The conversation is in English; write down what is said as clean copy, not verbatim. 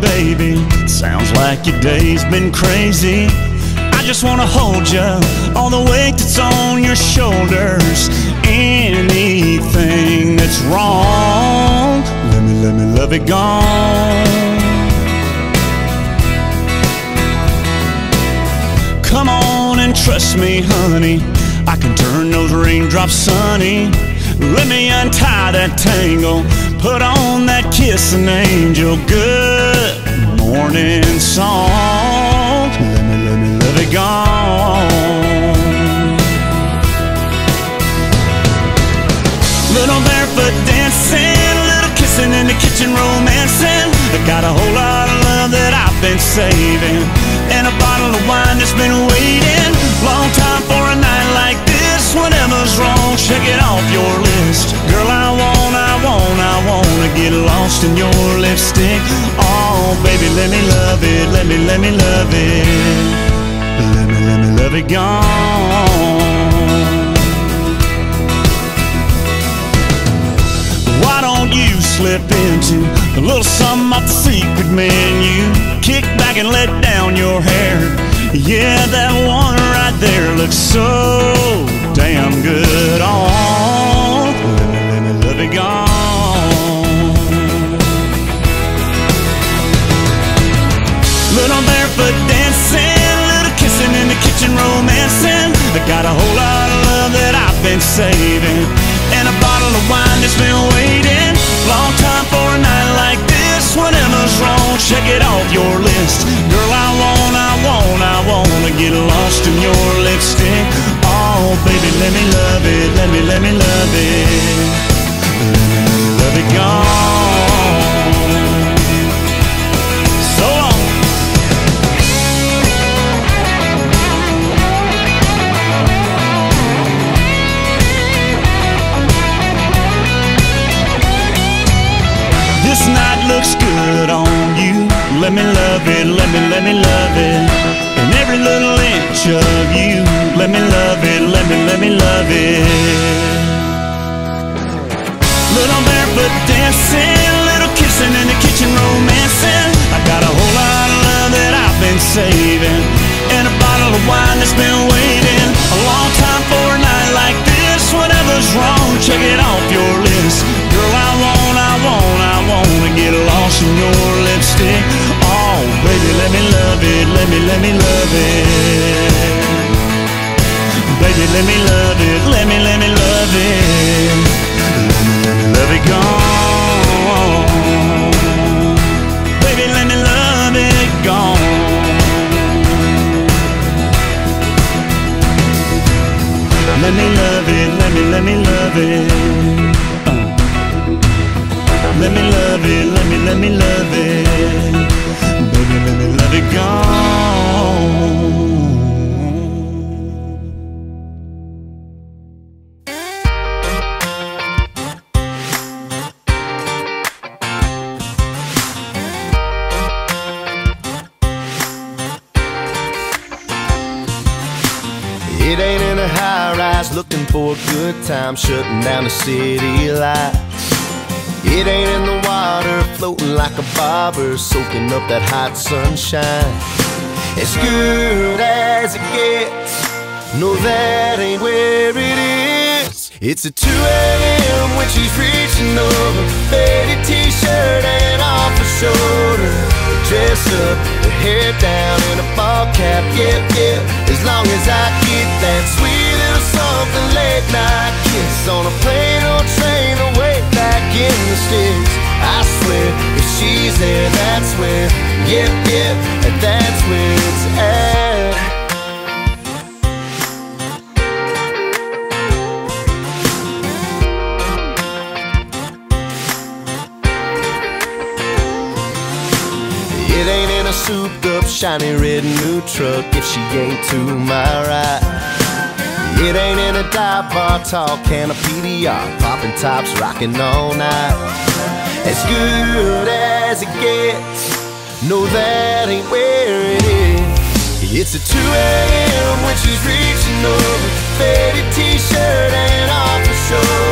baby. Sounds like your day's been crazy. I just wanna hold you, all the weight that's on your shoulders. Anything that's wrong, let me love it gone. Come on and trust me, honey, I can turn those raindrops sunny. Let me untie that tangle, put on that kissing angel. Good morning song, let me love it gone. Little barefoot dancing, little kissing in the kitchen romancing. I got a whole lot of love that I've been saving, and a bottle of wine that's been waiting. Long time for a night like this. Whatever's wrong, check it off your list. Girl, I wanna get lost in your lipstick. Oh, baby, let me love it, let me love it. Let me love it gone. Why don't you slip into a little something off the secret menu? Kick back and let down your hair. Yeah, that one right there looks so damn good. Oh, let me love it gone. Little barefoot dancing, little kissing in the kitchen romancing. I got a whole lot of love that I've been saving, and a bottle of wine that's been waiting. Long time for a night like this. Whatever's wrong, check it off your list. Girl, I wanna get lost in your lipstick. Oh, baby, let me love it, let me love it. Let me love it gone. So long. This night looks good on you. Let me love it, let me love it. And every little inch of you. Let me love it, let me love it. Little barefoot dancing, little kissing in the kitchen romancing. I got a whole lot of love that I've been saving, and a bottle of wine that's been waiting. A long time for a night like this. Whatever's wrong, check it off your list. Girl, I wanna get lost in your lipstick. Oh, baby, let me love it, let me love it. Baby, let me love it, let me love it. Let me love it gone. Baby, let me love it gone. Let me love it, let me love it. Let me love it, let me love it. Baby, let me love it gone. It ain't in a high-rise looking for a good time, shutting down the city lights. It ain't in the water floating like a bobber, soaking up that hot sunshine. As good as it gets, no, that ain't where it is. It's at 2 a.m. when she's reaching over, faded t-shirt and off her shoulder, dress up, her hair down in a ball cap, yeah. As long as I get that sweet little something late night kiss on a plane or train away back in the sticks. I swear, if she's there, that's where, yeah, that's where it's at. It ain't in a souped-up, shiny red new truck if she ain't to my right. It ain't in a dive bar, tall can of PDR, popping tops, rocking all night. As good as it gets, no, that ain't where it is. It's at 2 a.m. when she's reaching over, faded t-shirt and off her shoulder,